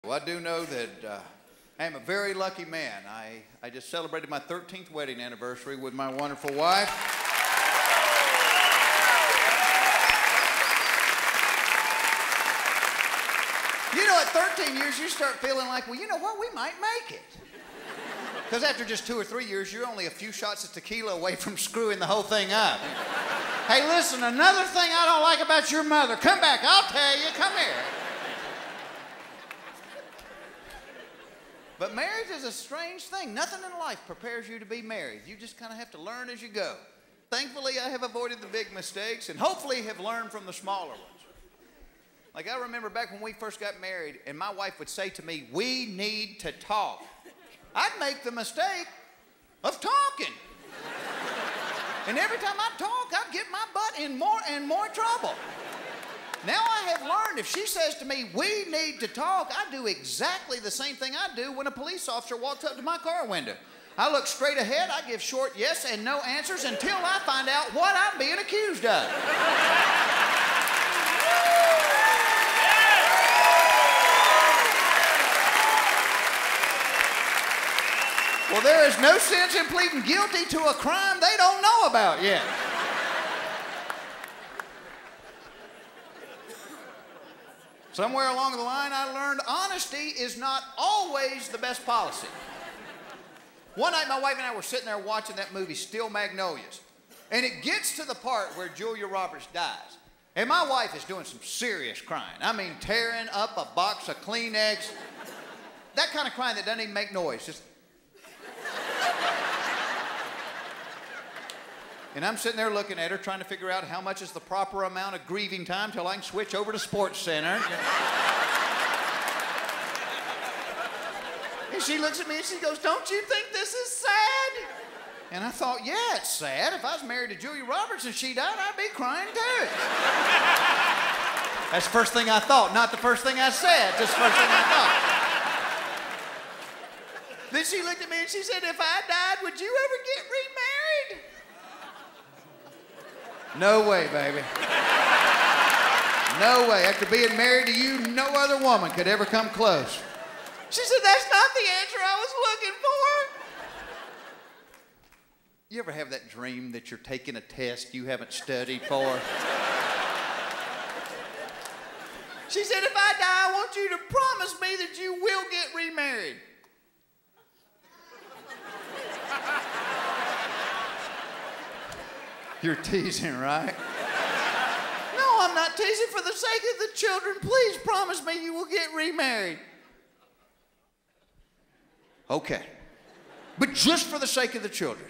Well, I do know that I am a very lucky man. I just celebrated my 13th wedding anniversary with my wonderful wife. You know, at 13 years, you start feeling like, well, you know what, we might make it. Because after just 2 or 3 years, you're only a few shots of tequila away from screwing the whole thing up. Hey, listen, another thing I don't like about your mother. Come back, I'll tell you, come here. But marriage is a strange thing. Nothing in life prepares you to be married. You just kind of have to learn as you go. Thankfully, I have avoided the big mistakes and hopefully have learned from the smaller ones. Like I remember back when we first got married and my wife would say to me, we need to talk. I'd make the mistake of talking. And every time I'd talk, I'd get my butt in more and more trouble. Now I have learned if she says to me, we need to talk, I do exactly the same thing I do when a police officer walks up to my car window. I look straight ahead, I give short yes and no answers until I find out what I'm being accused of. Well, there is no sense in pleading guilty to a crime they don't know about yet. Somewhere along the line, I learned honesty is not always the best policy. One night, my wife and I were sitting there watching that movie, Steel Magnolias. And it gets to the part where Julia Roberts dies. And my wife is doing some serious crying. I mean, tearing up a box of Kleenex. That kind of crying that doesn't even make noise. Just... And I'm sitting there looking at her, trying to figure out how much is the proper amount of grieving time till I can switch over to Sports Center. And she looks at me and she goes, don't you think this is sad? And I thought, yeah, it's sad. If I was married to Julia Roberts and she died, I'd be crying too. That's the first thing I thought, not the first thing I said, just the first thing I thought. Then she looked at me and she said, if I died, would you ever get remarried? No way, baby. No way. After being married to you, no other woman could ever come close. She said, that's not the answer I was looking for. You ever have that dream that you're taking a test you haven't studied for? She said, if I die, I want you to promise me that you will get remarried. You're teasing, right? No, I'm not teasing. For the sake of the children, please promise me you will get remarried. Okay. But just for the sake of the children.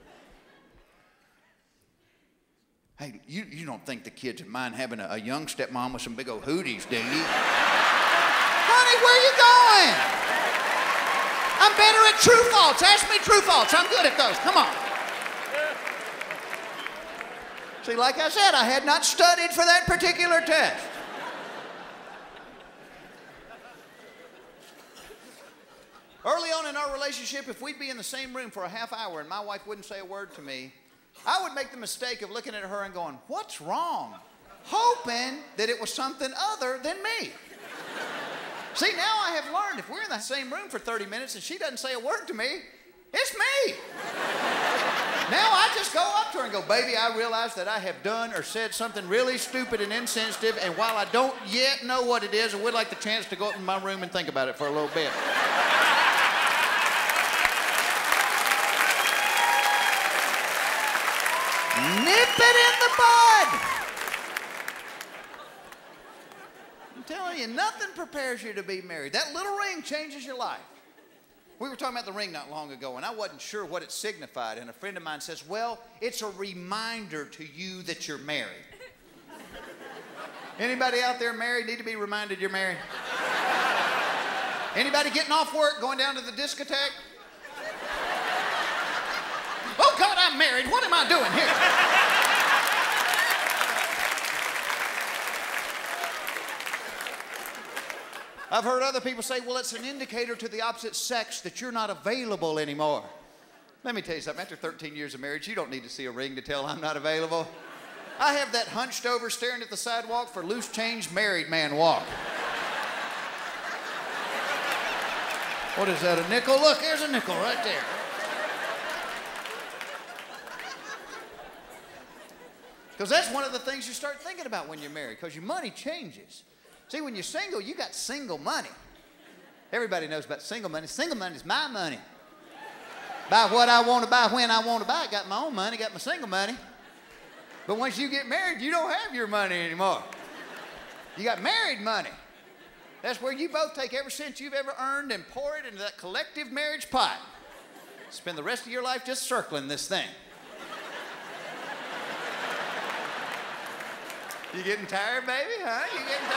Hey, you don't think the kids would mind having a young stepmom with some big old hooties, do you? Honey, where you going? I'm better at true faults. Ask me true faults. I'm good at those. Come on. See, like I said, I had not studied for that particular test. Early on in our relationship, if we'd be in the same room for a half hour and my wife wouldn't say a word to me, I would make the mistake of looking at her and going, what's wrong? Hoping that it was something other than me. See, now I have learned if we're in the same room for 30 minutes and she doesn't say a word to me, it's me. Now I just go up to her and go, baby, I realize that I have done or said something really stupid and insensitive, and while I don't yet know what it is, I would like the chance to go up in my room and think about it for a little bit. Nip it in the bud. I'm telling you, nothing prepares you to be married. That little ring changes your life. We were talking about the ring not long ago, and I wasn't sure what it signified, and a friend of mine says, well, it's a reminder to you that you're married. Anybody out there married need to be reminded you're married? Anybody getting off work, going down to the discotheque? Oh, God, I'm married. What am I doing here? I've heard other people say, well, it's an indicator to the opposite sex that you're not available anymore. Let me tell you something. After 13 years of marriage, you don't need to see a ring to tell I'm not available. I have that hunched over, staring at the sidewalk for loose change married man walk. What is that, a nickel? Look, there's a nickel right there. Because that's one of the things you start thinking about when you're married, because your money changes. See, when you're single, you got single money. Everybody knows about single money. Single money is my money. Buy what I want to buy, when I want to buy. Got my own money, got my single money. But once you get married, you don't have your money anymore. You got married money. That's where you both take every cent you've ever earned and pour it into that collective marriage pot. Spend the rest of your life just circling this thing. You getting tired, baby? Huh? You getting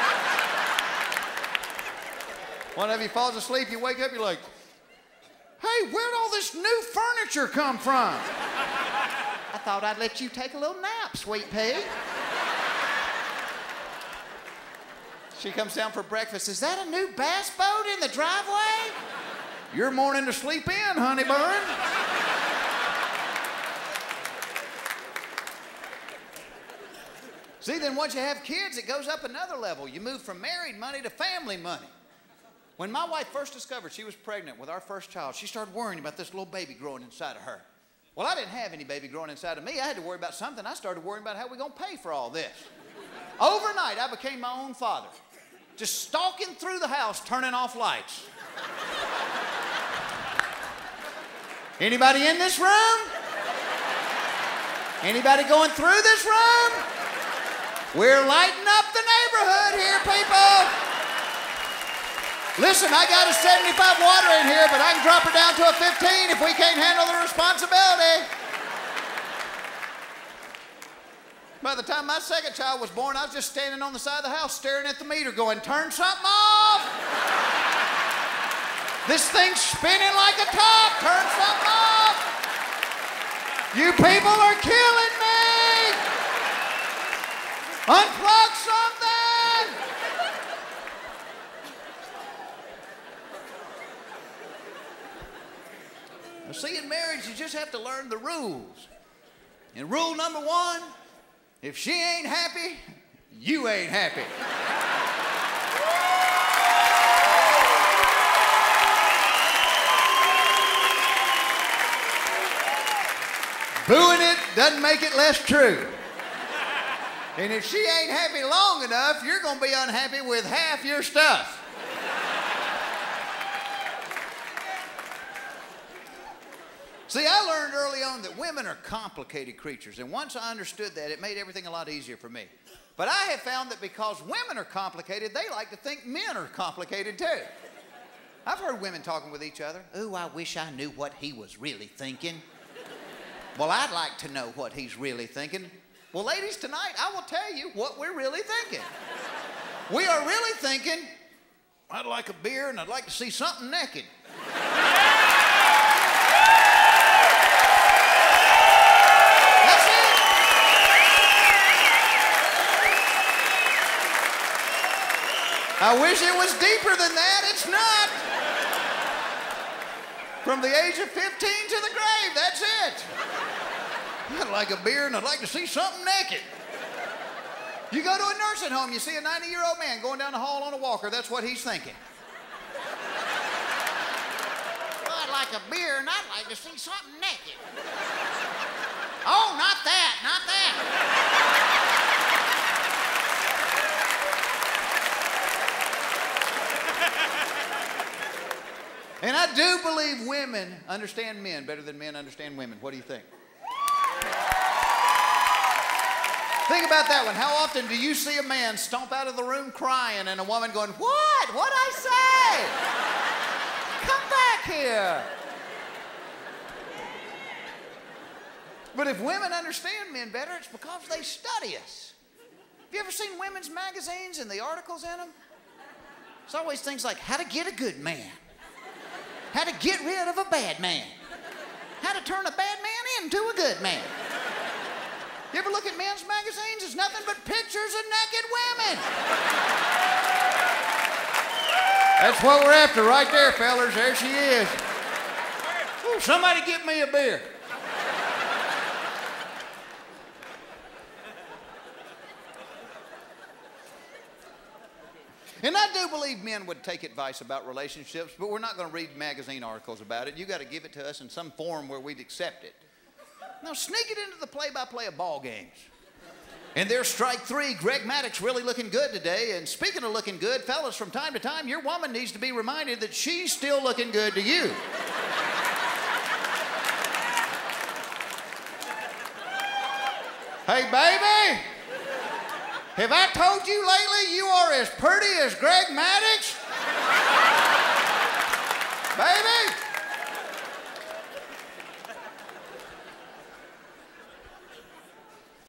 tired? One of you falls asleep, you wake up, you're like, hey, where'd all this new furniture come from? I thought I'd let you take a little nap, sweet pea. She comes down for breakfast. Is that a new bass boat in the driveway? Your morning to sleep in, honey bun. See, then once you have kids, it goes up another level. You move from married money to family money. When my wife first discovered she was pregnant with our first child, she started worrying about this little baby growing inside of her. Well, I didn't have any baby growing inside of me. I had to worry about something. I started worrying about how we're going to pay for all this. Overnight, I became my own father. Just stalking through the house, turning off lights. Anybody in this room? Anybody going through this room? We're lighting up the neighborhood here, people. Listen, I got a 75 water in here, but I can drop her down to a 15 if we can't handle the responsibility. By the time my second child was born, I was just standing on the side of the house staring at the meter going, turn something off. This thing's spinning like a top. Turn something off. You people are killing me. Unplug something. Now, see, in marriage, you just have to learn the rules. And rule number one, if she ain't happy, you ain't happy. Booing it doesn't make it less true. And if she ain't happy long enough, you're going to be unhappy with half your stuff. See, I learned early on that women are complicated creatures, and once I understood that, it made everything a lot easier for me. But I have found that because women are complicated, they like to think men are complicated too. I've heard women talking with each other. Ooh, I wish I knew what he was really thinking. Well, I'd like to know what he's really thinking. Well, ladies, tonight I will tell you what we're really thinking. We are really thinking, I'd like a beer and I'd like to see something naked. That's it. I wish it was deeper than that. It's not. From the age of 15 to the grave, that's it. I'd like a beer and I'd like to see something naked. You go to a nursing home, you see a 90-year-old man going down the hall on a walker, that's what he's thinking. Well, I'd like a beer and I'd like to see something naked. Oh, not that, not that. And I do believe women understand men better than men understand women. What do you think? Think about that one. How often do you see a man stomp out of the room crying and a woman going, what? What'd I say? Come back here. But if women understand men better, it's because they study us. Have you ever seen women's magazines and the articles in them? It's always things like how to get a good man, how to get rid of a bad man, how to turn a bad man into a good man. You ever look at men's magazines? It's nothing but pictures of naked women. That's what we're after right there, fellers. There she is. Ooh, somebody get me a beer. And I do believe men would take advice about relationships, but we're not going to read magazine articles about it. You got to give it to us in some form where we'd accept it. Now, sneak it into the play-by-play of ball games. And there's strike three. Greg Maddox really looking good today. And speaking of looking good, fellas, from time to time, your woman needs to be reminded that she's still looking good to you. Hey, baby, have I told you lately you are as pretty as Greg Maddox?